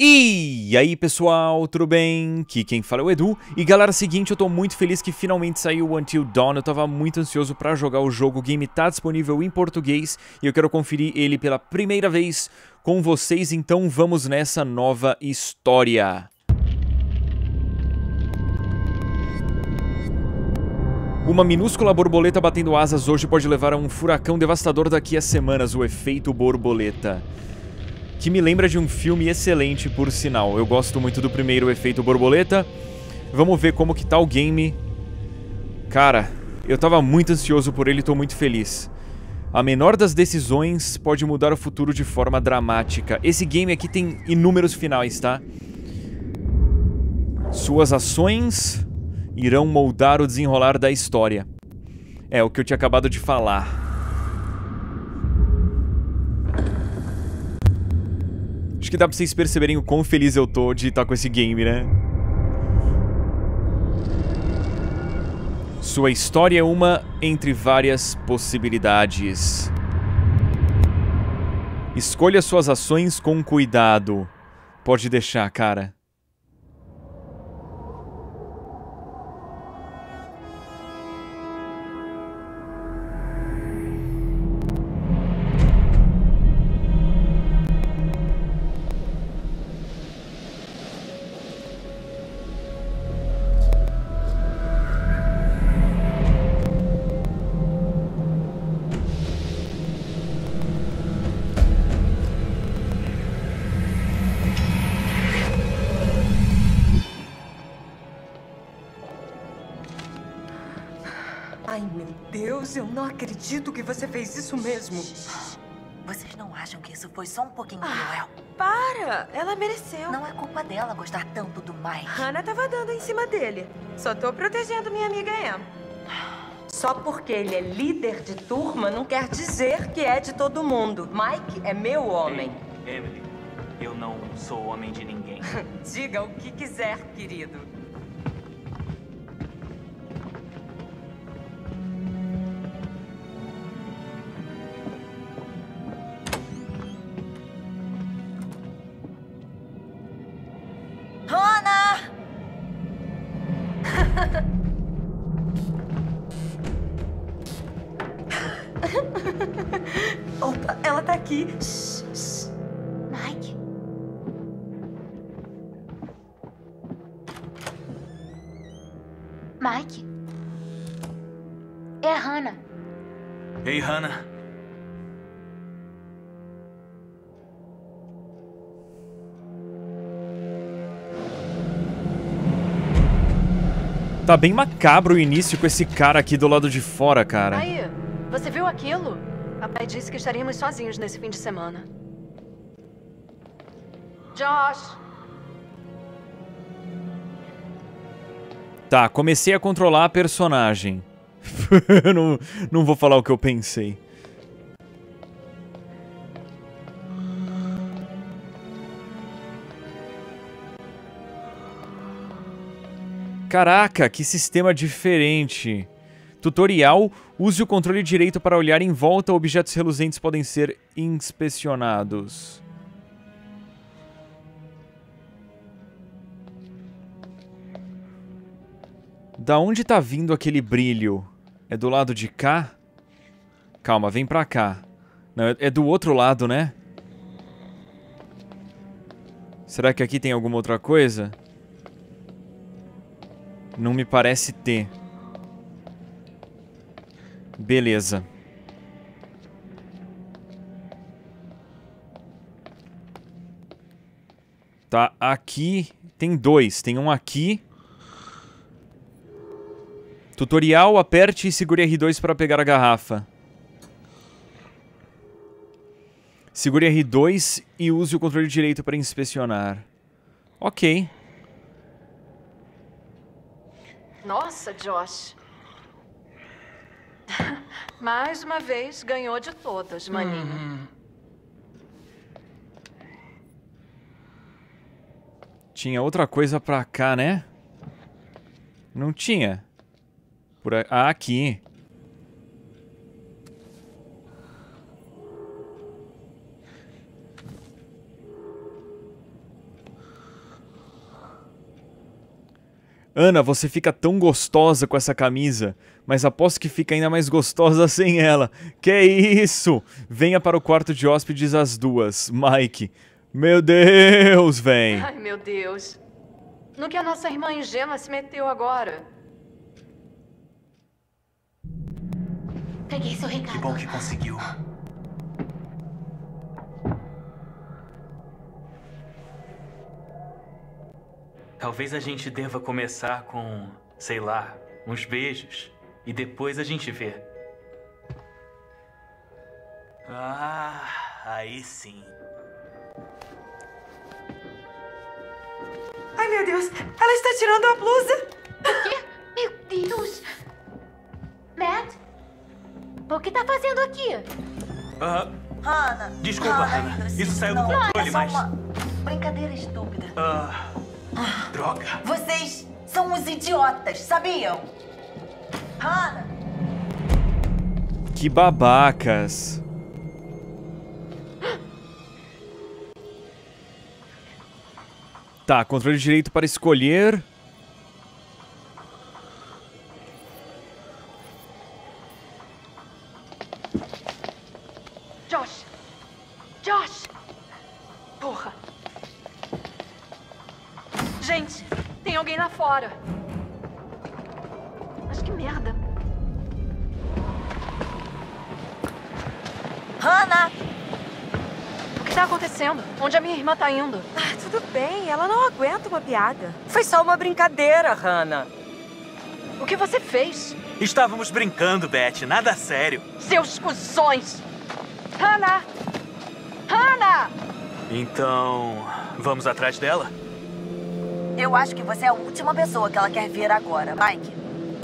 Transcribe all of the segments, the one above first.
E aí pessoal, tudo bem? Aqui quem fala é o Edu. E galera, seguinte, eu tô muito feliz que finalmente saiu o Until Dawn. Eu tava muito ansioso pra jogar o jogo. O game tá disponível em português e eu quero conferir ele pela primeira vez com vocês. Então vamos nessa nova história. Uma minúscula borboleta batendo asas hoje pode levar a um furacão devastador daqui a semanas, o efeito borboleta. Que me lembra de um filme excelente, por sinal. Eu gosto muito do primeiro, Efeito Borboleta. Vamos ver como que tá o game. Cara, eu tava muito ansioso por ele e tô muito feliz. A menor das decisões pode mudar o futuro de forma dramática. Esse game aqui tem inúmeros finais, tá? Suas ações irão moldar o desenrolar da história. É o que eu tinha acabado de falar. Acho que dá pra vocês perceberem o quão feliz eu tô de estar com esse game, né? Sua história é uma entre várias possibilidades. Escolha suas ações com cuidado. Pode deixar, cara. Ai, meu Deus, eu não acredito que você fez isso mesmo. Vocês não acham que isso foi só um pouquinho cruel? Para! Ela mereceu. Não é culpa dela gostar tanto do Mike. Hannah tava dando em cima dele. Só tô protegendo minha amiga Em. Só porque ele é líder de turma não quer dizer que é de todo mundo. Mike é meu homem. Ei, Emily, eu não sou homem de ninguém. Diga o que quiser, querido. Hannah! Opa, ela tá aqui. Shh, shh. Mike? Mike? É a Hannah. Ei, Hannah. Tá bem macabro o início com esse cara aqui do lado de fora, cara. Aí, você viu aquilo? Papai disse que estaríamos sozinhos nesse fim de semana. Josh! Tá, comecei a controlar a personagem. não vou falar o que eu pensei. Caraca, que sistema diferente. Tutorial: use o controle direito para olhar em volta. Objetos reluzentes podem ser inspecionados. Da onde tá vindo aquele brilho? É do lado de cá? Calma, vem pra cá. Não, é do outro lado, né? Será que aqui tem alguma outra coisa? Não me parece ter. Beleza. Tá, aqui tem dois. Tem um aqui. Tutorial: aperte e segure R2 para pegar a garrafa. Segure R2 e use o controle direito para inspecionar. Ok. Nossa, Josh. Mais uma vez ganhou de todas, maninho. Tinha outra coisa pra cá, né? Não tinha. Ah, aqui. Ana, você fica tão gostosa com essa camisa, mas aposto que fica ainda mais gostosa sem ela. Que isso? Venha para o quarto de hóspedes as duas. Mike. Meu Deus, véi. Ai, meu Deus. No que a nossa irmã ingênua se meteu agora? Peguei seu recado. Que bom que conseguiu. Talvez a gente deva começar com, sei lá, uns beijos. E depois a gente vê. Ah, aí sim. Ai, meu Deus, ela está tirando a blusa. O quê? Meu Deus! Matt? O que tá fazendo aqui? Hannah. Desculpa, Hannah. Isso saiu do não, controle, é só mas... uma brincadeira estúpida. Droga. Vocês são uns idiotas, sabiam? Hannah. Que babacas. Tá, controle direito para escolher. Josh! Josh! Porra! Gente, tem alguém lá fora. Mas que merda. Hannah! O que tá acontecendo? Onde a minha irmã tá indo? Ah, tudo bem, ela não aguenta uma piada. Foi só uma brincadeira, Hannah. O que você fez? Estávamos brincando, Beth. Nada sério. Seus cuzões! Hannah! Hannah! Então, vamos atrás dela? Eu acho que você é a última pessoa que ela quer ver agora, Mike.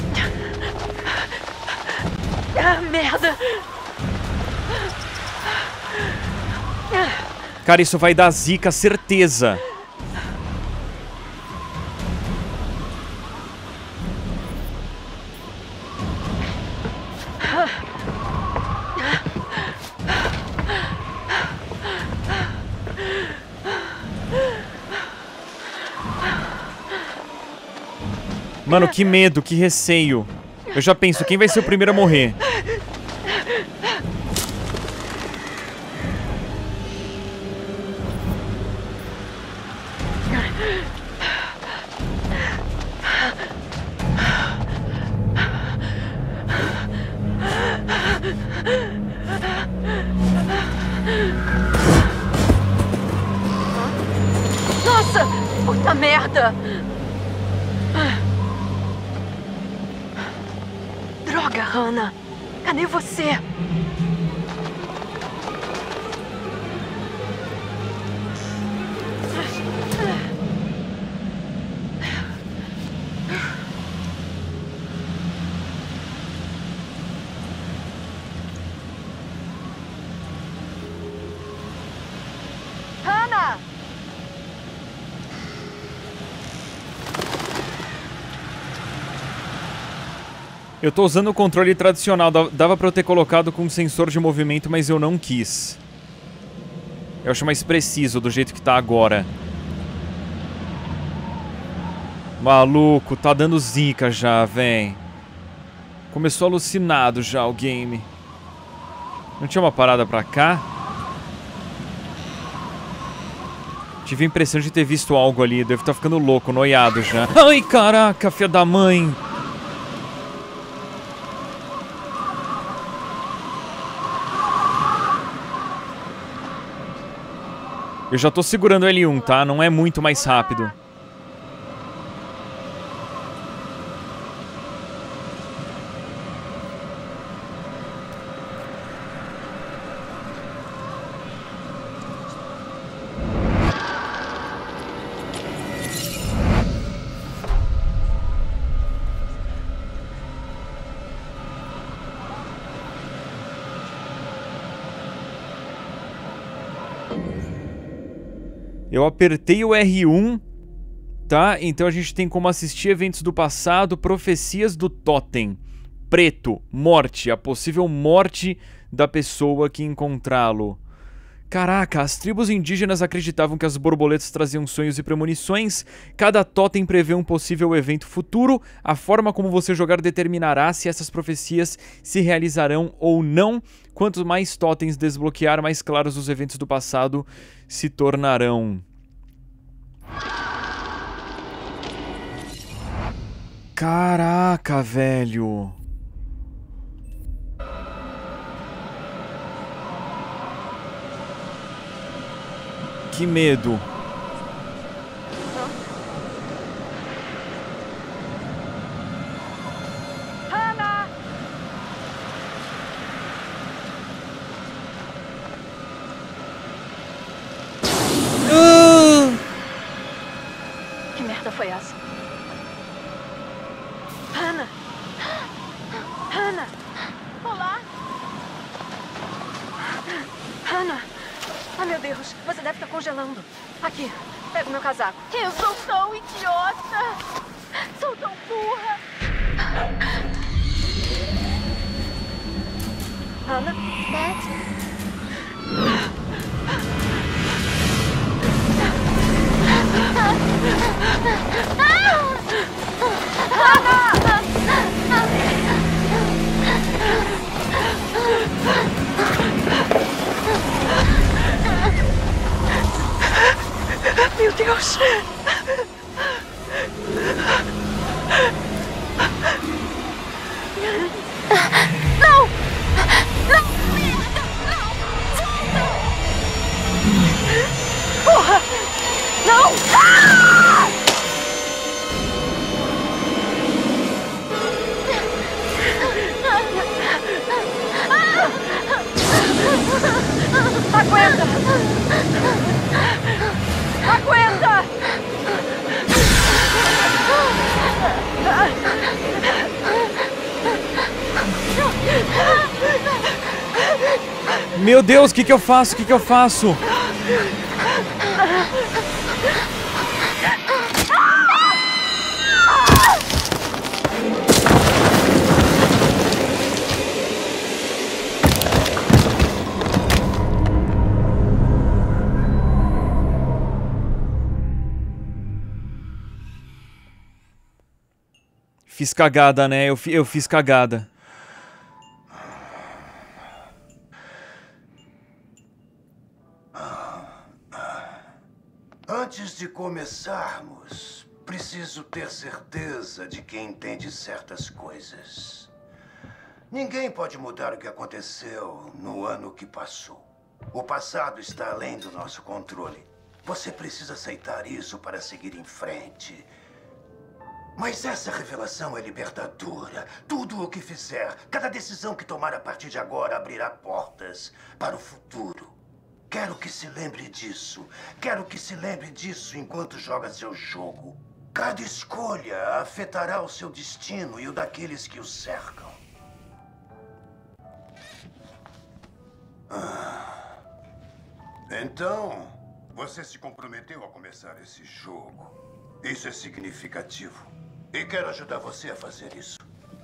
Ah, merda! Cara, isso vai dar zica, certeza. Mano, que medo, que receio. Eu já penso, quem vai ser o primeiro a morrer? Nossa! Puta merda! Droga, Hannah! Cadê você? Hannah! Eu tô usando o controle tradicional, dava pra eu ter colocado com um sensor de movimento, mas eu não quis. Eu acho mais preciso do jeito que tá agora. Maluco, tá dando zica já, véi. Começou alucinado já o game. Não tinha uma parada pra cá? Tive a impressão de ter visto algo ali, devo estar ficando louco, noiado já. Ai, caraca, filha da mãe! Eu já tô segurando o L1, tá? Não é muito mais rápido. Eu apertei o R1, tá? Então a gente tem como assistir eventos do passado, profecias do Totem. Preto, morte, a possível morte da pessoa que encontrá-lo. Caraca, as tribos indígenas acreditavam que as borboletas traziam sonhos e premonições. Cada totem prevê um possível evento futuro. A forma como você jogar determinará se essas profecias se realizarão ou não. Quanto mais totens desbloquear, mais claros os eventos do passado se tornarão. Caraca, velho. Que medo. Hannah! Que merda foi essa? Hannah! Hannah! Olá! Hannah! Ah, meu Deus, você deve estar congelando. Aqui, pega o meu casaco. Eu sou tão idiota! Sou tão burra! Hannah? Meu Deus! Não! Não! Merda! Não! Porra! Não! Ah! Aguenta! Aguenta! Meu Deus, o que eu faço? O que eu faço? Fiz cagada, né? Eu fiz cagada. Antes de começarmos, preciso ter certeza de que entende certas coisas. Ninguém pode mudar o que aconteceu no ano que passou. O passado está além do nosso controle. Você precisa aceitar isso para seguir em frente. Mas essa revelação é libertadora. Tudo o que fizer, cada decisão que tomar a partir de agora abrirá portas para o futuro. Quero que se lembre disso. Quero que se lembre disso enquanto joga seu jogo. Cada escolha afetará o seu destino e o daqueles que o cercam. Então, você se comprometeu a começar esse jogo. Isso é significativo. E quero ajudar você a fazer isso.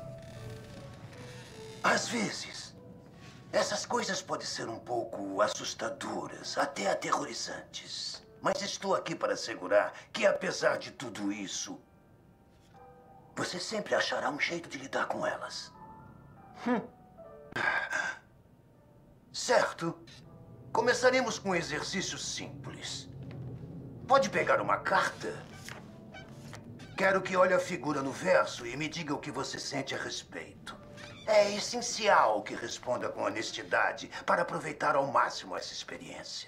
Às vezes, essas coisas podem ser um pouco assustadoras, até aterrorizantes. Mas estou aqui para assegurar que, apesar de tudo isso, você sempre achará um jeito de lidar com elas. Certo. Começaremos com um exercício simples. Pode pegar uma carta? Quero que olhe a figura no verso e me diga o que você sente a respeito. É essencial que responda com honestidade para aproveitar ao máximo essa experiência.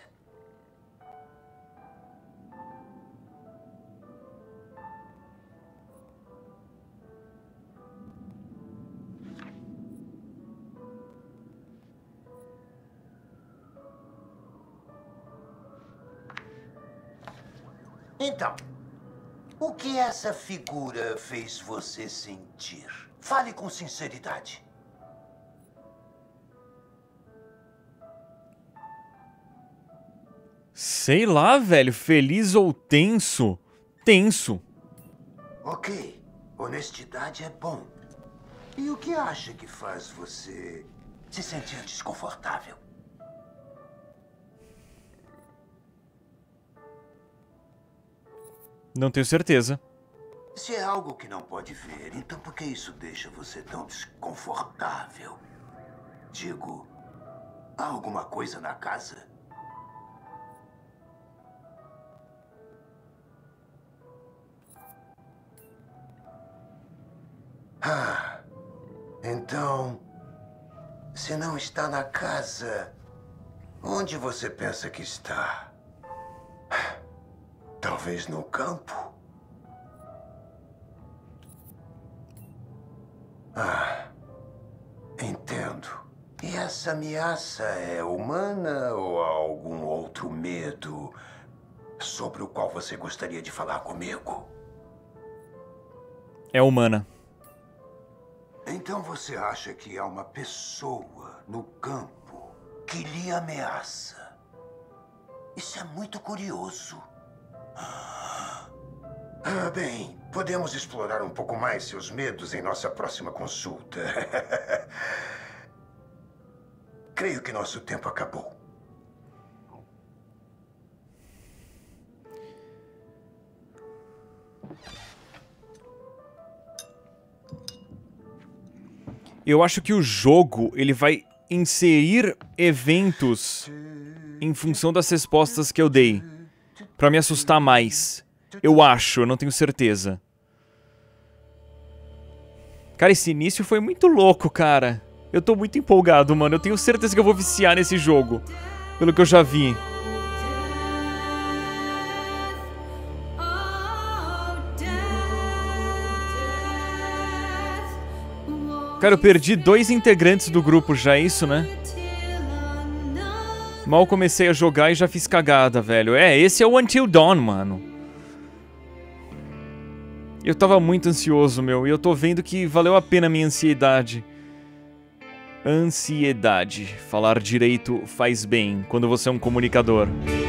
Então, o que essa figura fez você sentir? Fale com sinceridade. Sei lá, velho. Feliz ou tenso? Tenso. Ok. Honestidade é bom. E o que acha que faz você se sentir desconfortável? Não tenho certeza. Se é algo que não pode ver, então por que isso deixa você tão desconfortável? Digo, há alguma coisa na casa? Ah, então, se não está na casa, onde você pensa que está? Talvez no campo? Ah, entendo. E essa ameaça é humana ou há algum outro medo sobre o qual você gostaria de falar comigo? É humana. Então você acha que há uma pessoa no campo que lhe ameaça? Isso é muito curioso. Bem, podemos explorar um pouco mais seus medos em nossa próxima consulta. Creio que nosso tempo acabou. Eu acho que o jogo, ele vai inserir eventos em função das respostas que eu dei, pra me assustar mais. Eu acho, eu não tenho certeza. Cara, esse início foi muito louco, cara. Eu tô muito empolgado, mano. Eu tenho certeza que eu vou viciar nesse jogo, pelo que eu já vi. Cara, eu perdi 2 integrantes do grupo já, é isso, né? Mal comecei a jogar e já fiz cagada, velho. É, esse é o Until Dawn, mano. Eu tava muito ansioso, meu. E eu tô vendo que valeu a pena a minha ansiedade. Ansiedade. Falar direito faz bem quando você é um comunicador.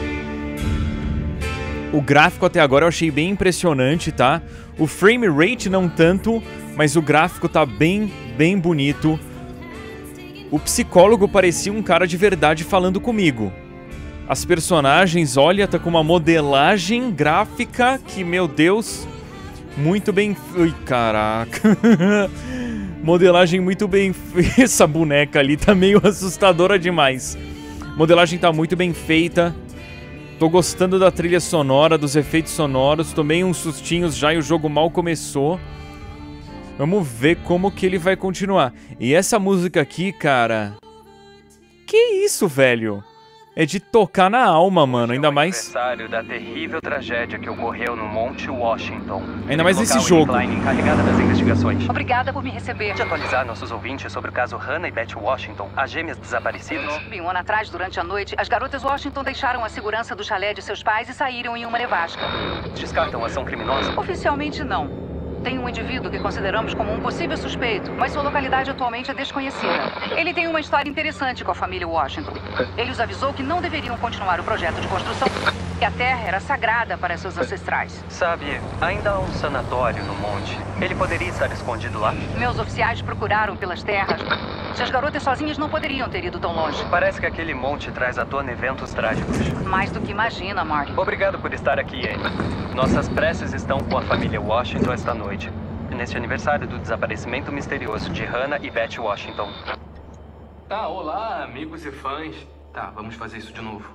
O gráfico até agora eu achei bem impressionante, tá? O frame rate não tanto, mas o gráfico tá bem bonito. O psicólogo parecia um cara de verdade falando comigo. As personagens, olha, tá com uma modelagem gráfica que, meu Deus, muito bem... Ui, caraca. Modelagem muito bem... Essa boneca ali tá meio assustadora demais. Modelagem tá muito bem feita. Tô gostando da trilha sonora, dos efeitos sonoros. Tomei uns sustinhos já e o jogo mal começou. Vamos ver como que ele vai continuar. E essa música aqui, cara... Que isso, velho? É de tocar na alma, mano. Ainda mais... aniversário da terrível tragédia que ocorreu no Monte Washington. Ainda mais nesse jogo. Encarregada das investigações. Obrigada por me receber. De atualizar nossos ouvintes sobre o caso Hannah e Beth Washington, as gêmeas desaparecidas. Um ano atrás, durante a noite, as garotas Washington deixaram a segurança do chalé de seus pais e saíram em uma nevasca. Descartam ação criminosa? Oficialmente, não. Tem um indivíduo que consideramos como um possível suspeito, mas sua localidade atualmente é desconhecida. Ele tem uma história interessante com a família Washington. Ele os avisou que não deveriam continuar o projeto de construção, que a terra era sagrada para seus ancestrais. Sabe, ainda há um sanatório no monte. Ele poderia estar escondido lá? Meus oficiais procuraram pelas terras. Se as garotas sozinhas não poderiam ter ido tão longe. Parece que aquele monte traz à tona eventos trágicos. Mais do que imagina, Marty. Obrigado por estar aqui, Amy. Nossas preces estão com a família Washington esta noite, neste aniversário do desaparecimento misterioso de Hannah e Beth Washington. Tá, olá, amigos e fãs. Tá, vamos fazer isso de novo.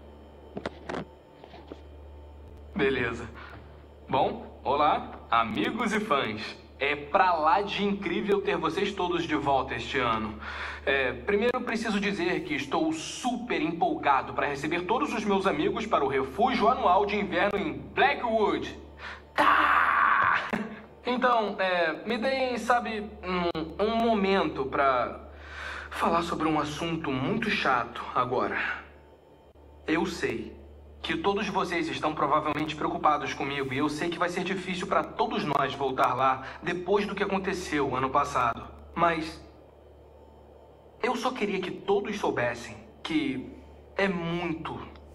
Beleza. Bom, olá, amigos e fãs. É pra lá de incrível ter vocês todos de volta este ano. Primeiro preciso dizer que estou super empolgado para receber todos os meus amigos para o refúgio anual de inverno em Blackwood. Tá! Então, me deem, sabe, um momento pra falar sobre um assunto muito chato agora. Eu sei que todos vocês estão provavelmente preocupados comigo e eu sei que vai ser difícil para todos nós voltar lá depois do que aconteceu ano passado. Mas eu só queria que todos soubessem que é muito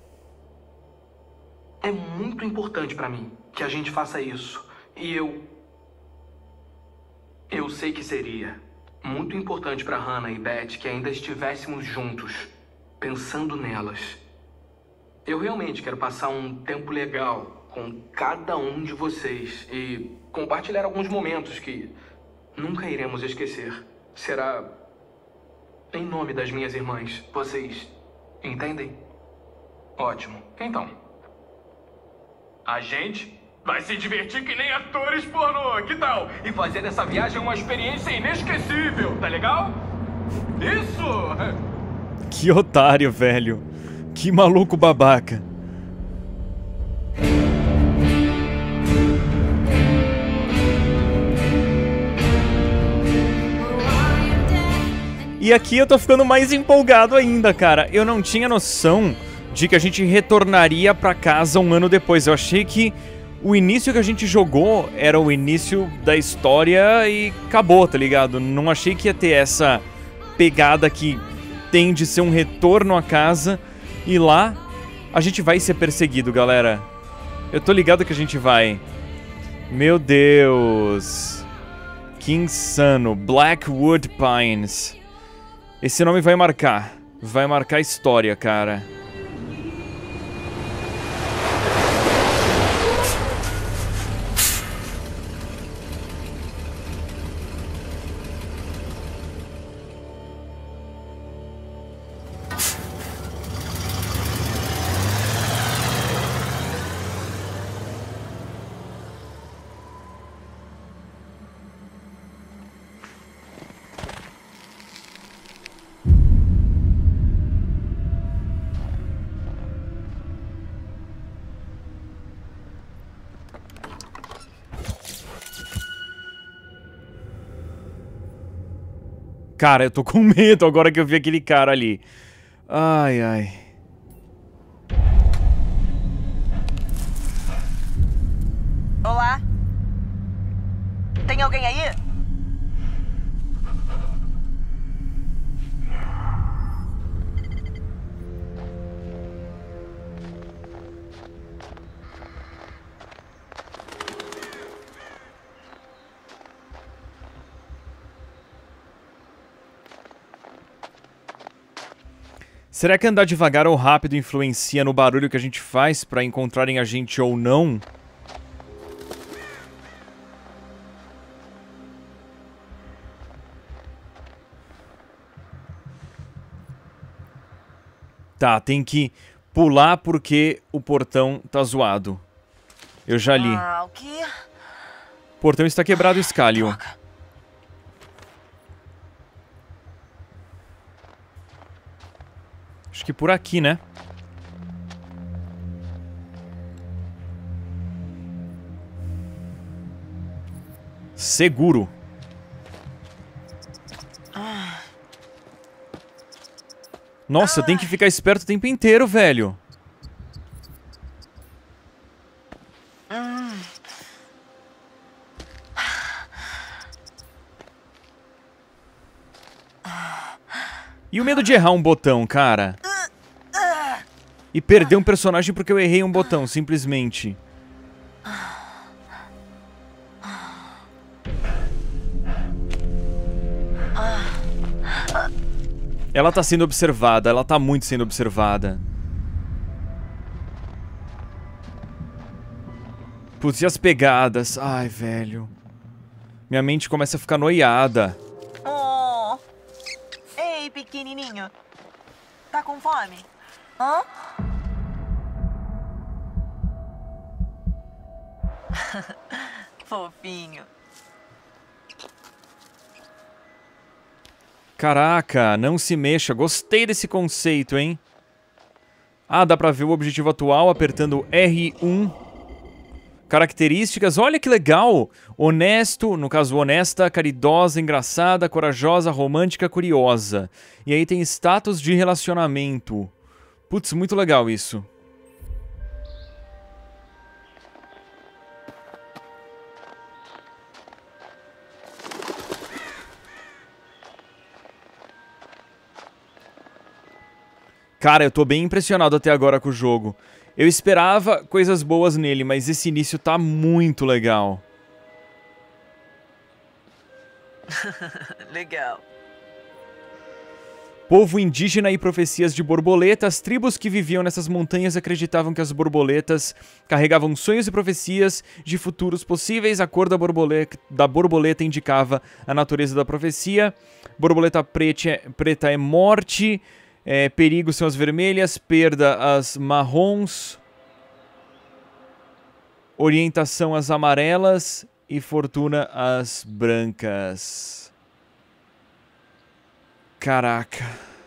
importante para mim que a gente faça isso. E eu sei que seria muito importante para Hannah e Beth que ainda estivéssemos juntos, pensando nelas. Eu realmente quero passar um tempo legal com cada um de vocês e compartilhar alguns momentos que nunca iremos esquecer. Será em nome das minhas irmãs. Vocês entendem? Ótimo. Então, a gente vai se divertir que nem atores pornô, que tal? E fazer dessa viagem uma experiência inesquecível, tá legal? Isso! Que otário, velho. Que maluco babaca. E aqui eu tô ficando mais empolgado ainda, cara. Eu não tinha noção de que a gente retornaria pra casa um ano depois. Eu achei que o início que a gente jogou era o início da história e acabou, tá ligado? Não achei que ia ter essa pegada que tem de ser um retorno à casa. E lá a gente vai ser perseguido, galera. Eu tô ligado que a gente vai. Meu Deus. Que insano. Blackwood Pines. Esse nome vai marcar a história, cara. Cara, eu tô com medo agora que eu vi aquele cara ali. Ai, ai. Olá? Tem alguém aí? Será que andar devagar ou rápido influencia no barulho que a gente faz pra encontrarem a gente ou não? Tá, tem que pular porque o portão tá zoado. Eu já li. Ah, o quê? O portão está quebrado, Scalio. Acho que por aqui, né? Seguro. Nossa, eu tenho que ficar esperto o tempo inteiro, velho. E o medo de errar um botão, cara? E perder um personagem porque eu errei um botão, simplesmente. Ela tá sendo observada, ela tá muito sendo observada. Putz, e as pegadas? Ai, velho. Minha mente começa a ficar noiada. Oh. Ei, pequenininho. Tá com fome? Hã? Fofinho. Caraca, não se mexa. Gostei desse conceito, hein? Ah, dá pra ver o objetivo atual apertando R1. Características, olha que legal. Honesto, no caso honesta, caridosa, engraçada, corajosa, romântica, curiosa. E aí tem status de relacionamento. Putz, muito legal isso. Cara, eu tô bem impressionado até agora com o jogo. Eu esperava coisas boas nele, mas esse início tá muito legal. Legal. Povo indígena e profecias de borboletas. Tribos que viviam nessas montanhas acreditavam que as borboletas carregavam sonhos e profecias de futuros possíveis. A cor da borboleta indicava a natureza da profecia. Borboleta preta é morte. Perigo são as vermelhas. Perda as marrons. Orientação as amarelas. E fortuna as brancas. Caraca.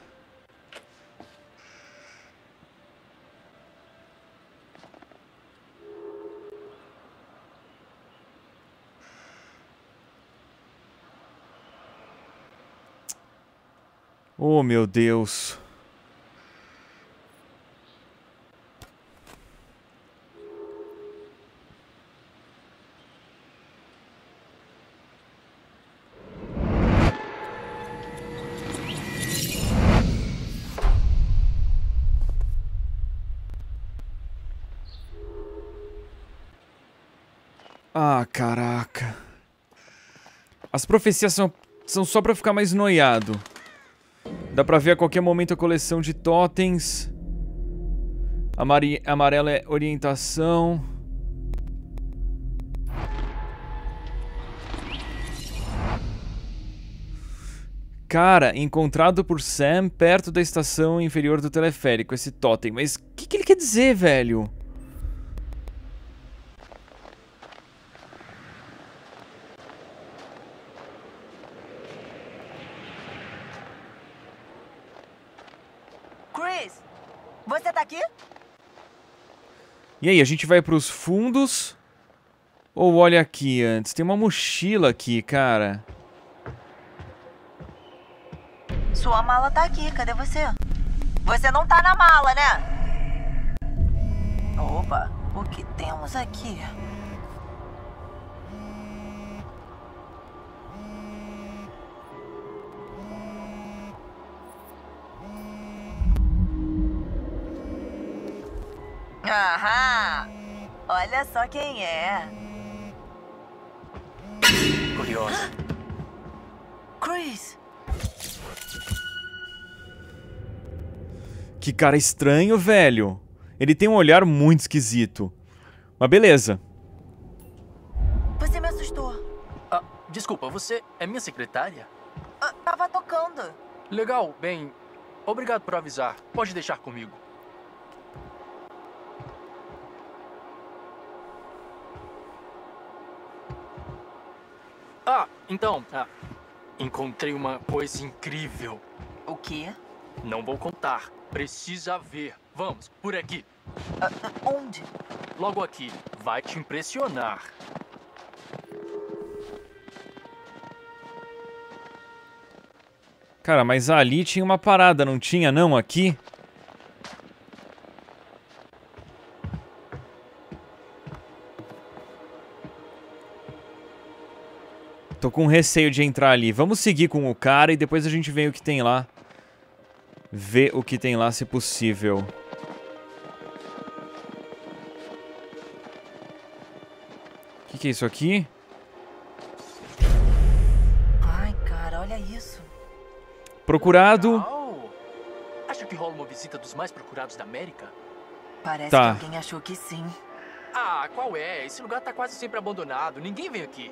Oh, meu Deus. Ah, caraca. As profecias são só pra ficar mais noiado. Dá pra ver a qualquer momento a coleção de totens. Amarelo é orientação. Cara, encontrado por Sam perto da estação inferior do teleférico, esse totem. Mas o que ele quer dizer, velho? Chris, você tá aqui? E aí, a gente vai pros fundos? Ou olha aqui antes? Tem uma mochila aqui, cara. Sua mala tá aqui, cadê você? Você não tá na mala, né? Opa, o que temos aqui? Aham! Olha só quem é. Curioso. Chris! Que cara estranho, velho. Ele tem um olhar muito esquisito. Mas beleza. Você me assustou. Ah, desculpa, você é minha secretária? Tava tocando. Legal, bem, obrigado por avisar. Pode deixar comigo. Então, encontrei uma coisa incrível. O quê? Não vou contar. Precisa ver. Vamos, por aqui. Onde? Logo aqui. Vai te impressionar. Cara, mas ali tinha uma parada, não tinha não aqui? Tô com receio de entrar ali. Vamos seguir com o cara e depois a gente vê o que tem lá. Vê o que tem lá, se possível. O que é isso aqui? Ai, cara, olha isso. Procurado. Oh, acho que rola uma visita dos mais procurados da América. Parece Tá. que alguém achou que sim. Ah, qual é? Esse lugar tá quase sempre abandonado. Ninguém vem aqui.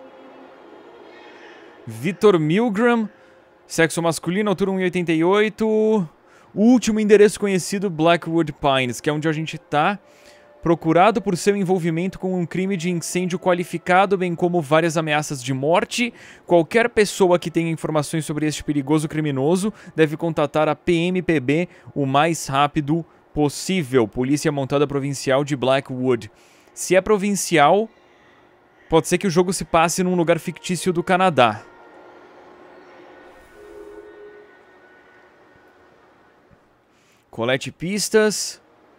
Victor Milgram. Sexo masculino, altura 1,88. Último endereço conhecido, Blackwood Pines, que é onde a gente tá. Procurado por seu envolvimento com um crime de incêndio qualificado, bem como várias ameaças de morte. Qualquer pessoa que tenha informações sobre este perigoso criminoso deve contatar a PMPB o mais rápido possível. Polícia Montada Provincial de Blackwood. Se é provincial, pode ser que o jogo se passe num lugar fictício do Canadá. Colete pistas.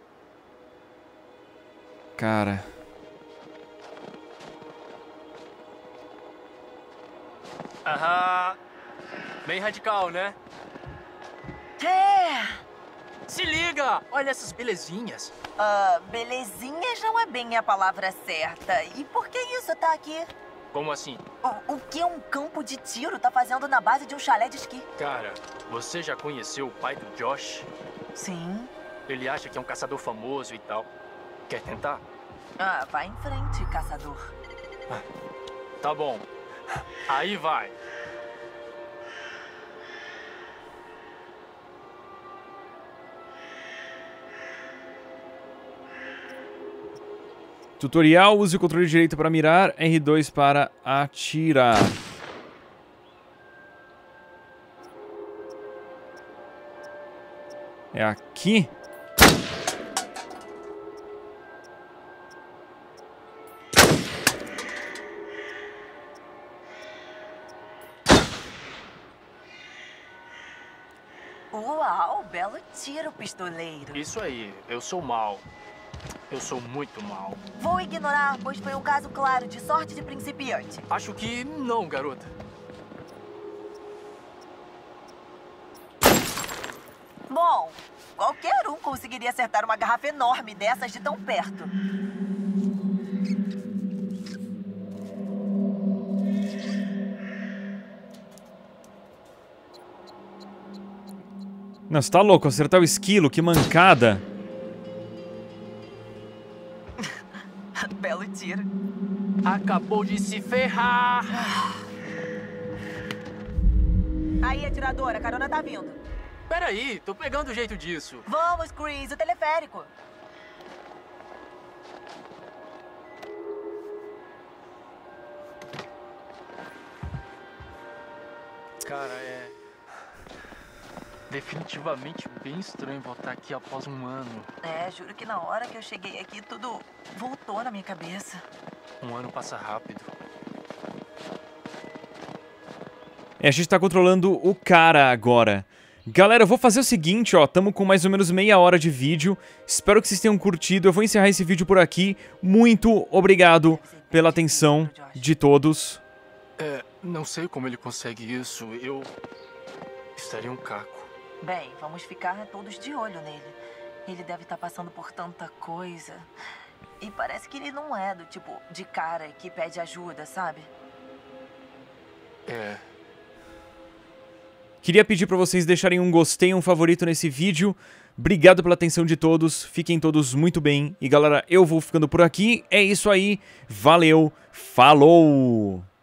Cara. Aham. Bem radical, né? Se liga! Olha essas belezinhas. Belezinhas não é bem a palavra certa. E por que isso tá aqui? Como assim? O que um campo de tiro tá fazendo na base de um chalé de esqui? Cara, você já conheceu o pai do Josh? Sim. Ele acha que é um caçador famoso e tal. Quer tentar? Ah, vai em frente, caçador. Tá bom. Aí vai. Tutorial, use o controle direito para mirar, R2 para atirar. É aqui? Uau, belo tiro, pistoleiro. Isso aí, eu sou mal. Eu sou muito mal. Vou ignorar, pois foi um caso claro de sorte de principiante. Acho que não, garota. Bom, qualquer um conseguiria acertar uma garrafa enorme dessas de tão perto. Não, você tá louco, acertar o esquilo, que mancada. Belo tiro. Acabou de se ferrar. Aí, atiradora, a carona tá vindo. Peraí, tô pegando o jeito disso. Vamos, Chris, o teleférico. Cara, é definitivamente bem estranho voltar aqui após um ano. É, juro que na hora que eu cheguei aqui, tudo voltou na minha cabeça. Um ano passa rápido. É, a gente tá controlando o cara agora. Galera, eu vou fazer o seguinte, ó, tamo com mais ou menos meia hora de vídeo. Espero que vocês tenham curtido. Eu vou encerrar esse vídeo por aqui. Muito obrigado pela atenção de todos. Não sei como ele consegue isso. Eu estaria um caco. Bem, vamos ficar todos de olho nele. Ele deve estar passando por tanta coisa. E parece que ele não é do tipo de cara que pede ajuda, sabe? É. Queria pedir pra vocês deixarem um gostei, um favorito nesse vídeo. Obrigado pela atenção de todos. Fiquem todos muito bem. E galera, eu vou ficando por aqui. É isso aí. Valeu. Falou!